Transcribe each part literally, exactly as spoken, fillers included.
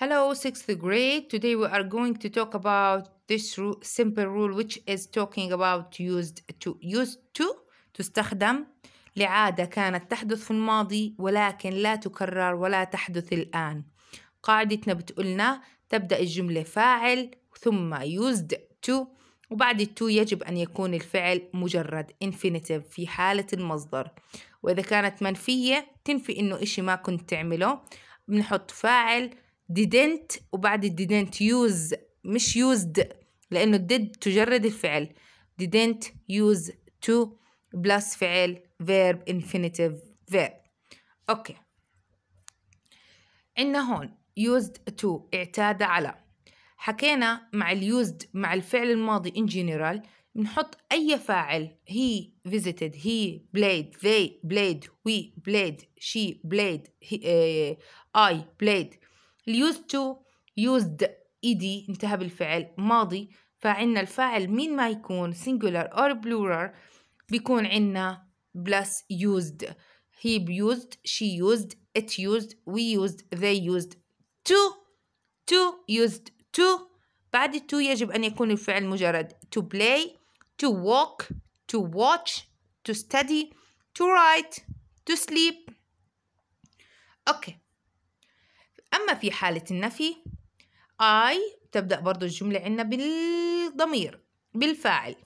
Hello, sixth grade. Today we are going to talk about this ru- simple rule which is talking about used to. Used to تستخدم لعادة كانت تحدث في الماضي ولكن لا تكرر ولا تحدث الآن. قاعدتنا بتقولنا تبدأ الجملة فاعل ثم used to وبعد ال to يجب أن يكون الفعل مجرد infinitive في حالة المصدر، وإذا كانت منفية تنفي إنه إشي ما كنت تعمله بنحط فاعل didn't وبعد didn't use مش used لأنه did تجرد الفعل didn't use to plus فعل verb infinitive verb. أوكي، عنا هون used to اعتاد على. حكينا مع ال used مع الفعل الماضي in general بنحط أي فاعل he visited, he played, they played, we played, she played, he, uh, I played. used to used ed انتهى بالفعل ماضي، فعنا الفاعل مين ما يكون singular or plural بيكون عنا plus used. he used, she used, it used, we used, they used. to to used to بعد to يجب أن يكون الفعل مجرد to play, to walk, to watch, to study, to write, to sleep. أوكي، أما في حالة النفي I تبدأ برضو الجملة عنا بالضمير بالفاعل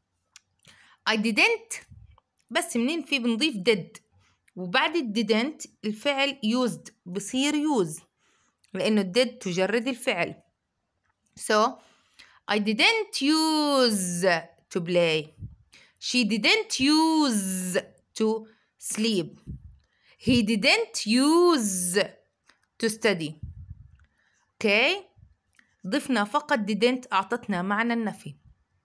I didn't، بس منين في بنضيف did وبعد ال didn't الفعل used بصير use لأنه did تجرد الفعل. so I didn't use to play, she didn't use to sleep, he didn't use to study. اوكي، ضفنا فقط didn't أعطتنا معنى النفي.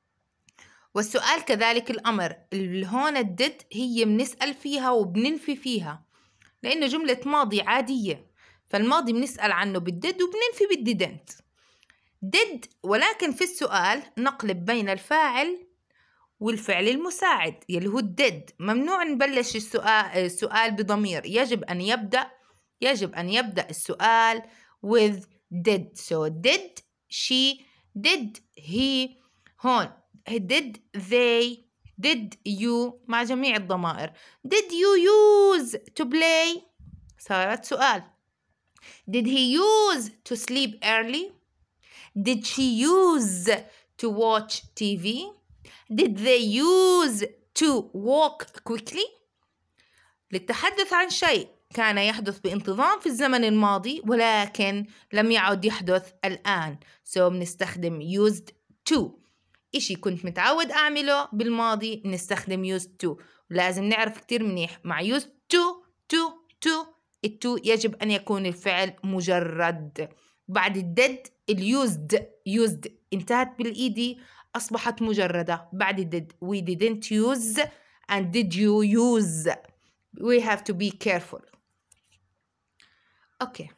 والسؤال كذلك الأمر، اللي هون الدد هي بنسأل فيها وبننفي فيها لأنه جملة ماضي عادية، فالماضي بنسأل عنه بالدد وبننفي بالديدنت did، ولكن في السؤال نقلب بين الفاعل والفعل المساعد يلي هو did. ممنوع نبلش السؤال السؤال بضمير، يجب أن يبدأ يجب أن يبدأ السؤال with did. so did she, did he، هون did they، did you مع جميع الضمائر. did you use to play صارت سؤال. did he use to sleep early، did she use to watch تي في، did they use to walk quickly. للتحدث عن شيء كان يحدث بانتظام في الزمن الماضي ولكن لم يعد يحدث الآن، so بنستخدم used to. إشي كنت متعود أعمله بالماضي بنستخدم used to. لازم نعرف كتير منيح مع used to to to التو يجب أن يكون الفعل مجرد. بعد الدد اليوزد used انتهت بالإيدي أصبحت مجردة. بعد الدد we didn't use and did you use. we have to be careful. أوكي،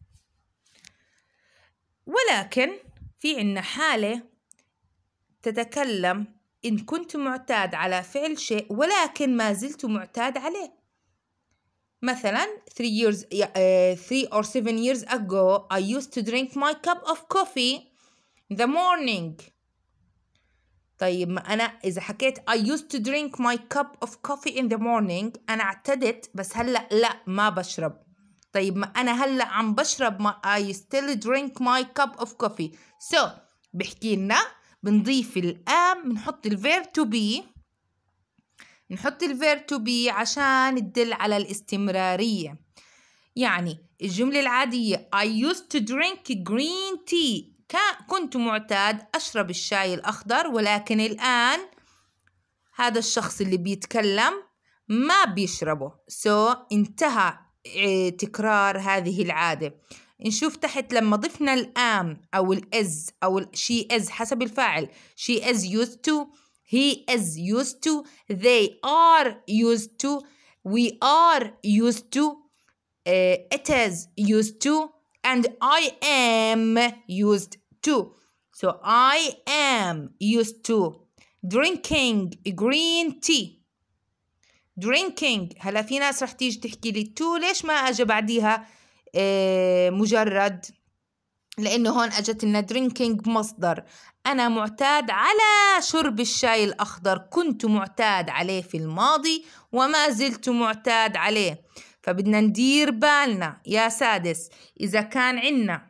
ولكن في عنا حالة تتكلم إن كنت معتاد على فعل شيء ولكن ما زلت معتاد عليه. مثلا three years uh, three or seven years ago I used to drink my cup of coffee in the morning. طيب ما أنا إذا حكيت I used to drink my cup of coffee in the morning أنا اعتدت، بس هلأ لا ما بشرب. طيب ما أنا هلأ عم بشرب ما I still drink my cup of coffee. so بحكي لنا بنضيف الآن بنحط الverb to be نحط الverb to be عشان تدل على الاستمرارية. يعني الجملة العادية I used to drink green tea، كنت معتاد أشرب الشاي الأخضر ولكن الآن هذا الشخص اللي بيتكلم ما بيشربه. so انتهى تكرار هذه العادة. نشوف تحت لما ضفنا الام أو الإز أو she is حسب الفاعل she is used to، he is used to، they are used to، we are used to، uh, it is used to and I am used to. so I am used to drinking green tea. drinking هلا في ناس رح تيجي تحكي لي تو ليش ما أجا بعديها آه مجرد؟ لأنه هون أجت لنا drinking مصدر. أنا معتاد على شرب الشاي الأخضر، كنت معتاد عليه في الماضي وما زلت معتاد عليه. فبدنا ندير بالنا يا سادس، إذا كان عنا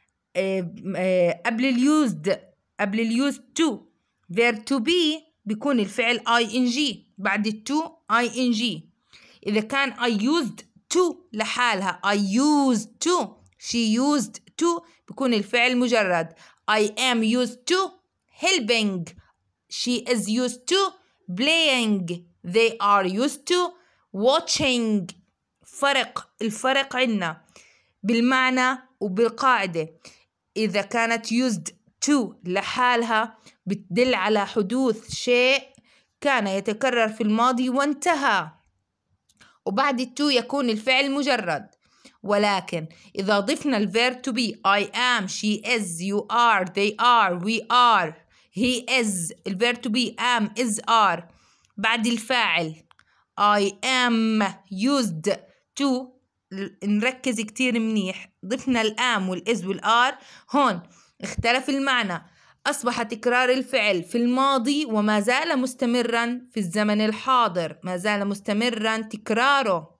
قبل اليوزد قبل اليوزد to verb to be بيكون الفعل ing، بعد التو ing. إذا كان I used to لحالها I used to، she used to بيكون الفعل مجرد. I am used to helping، she is used to playing، they are used to watching. فرق الفرق عنا بالمعنى وبالقاعدة. إذا كانت used to لحالها بتدل على حدوث شيء كان يتكرر في الماضي وانتهى، وبعد التو يكون الفعل مجرد. ولكن إذا ضفنا الverb to be I am، she is، you are، they are، we are، he is، الverb to be am، is، are، بعد الفاعل I am used to، نركز كتير منيح، ضفنا الام والإز والآر، هون اختلف المعنى، أصبح تكرار الفعل في الماضي وما زال مستمرا في الزمن الحاضر، ما زال مستمرا تكراره.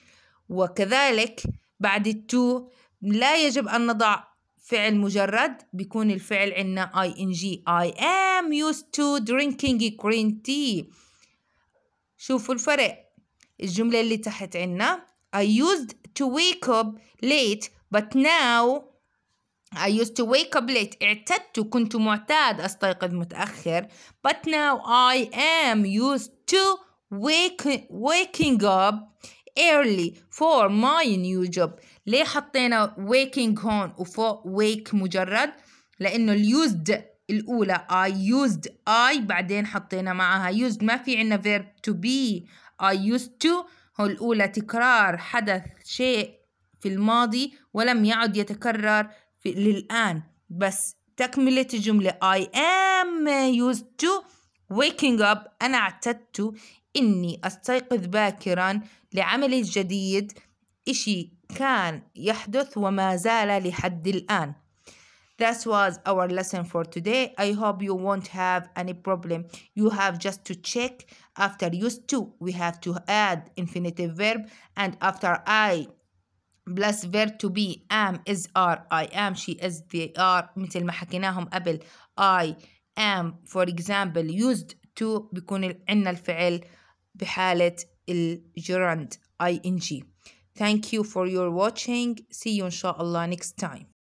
وكذلك بعد التو لا يجب أن نضع فعل مجرد، بيكون الفعل عنا ing. I am used to drinking green tea. شوفوا الفرق. الجملة اللي تحت عنا I used to wake up late but now I used to wake up late. اعتدت، كنت معتاد أستيقظ متأخر. But now I am used to wake, waking up early for my new job. ليه حطينا waking هون وفوق wake مجرد؟ لأنه اليوزد الأولى I used I، بعدين حطينا معها used، ما في عنا verb to be. I used to هو الأولى تكرار حدث شيء في الماضي ولم يعد يتكرر في للآن، بس تكملة الجملة I am used to waking up، أنا اعتدت إني أستيقظ باكرا لعملي الجديد، إشي كان يحدث وما زال لحد الآن. That was our lesson for today. I hope you won't have any problem. You have just to check after used to. We have to add infinitive verb, and after I plus verb to be am, is, are. I am، she is, they are، مثل ما حكيناهم قبل. I am for example used to بيكون عنا الفعل بحالة الجرند ing. Thank you for your watching. See you إن شاء الله next time.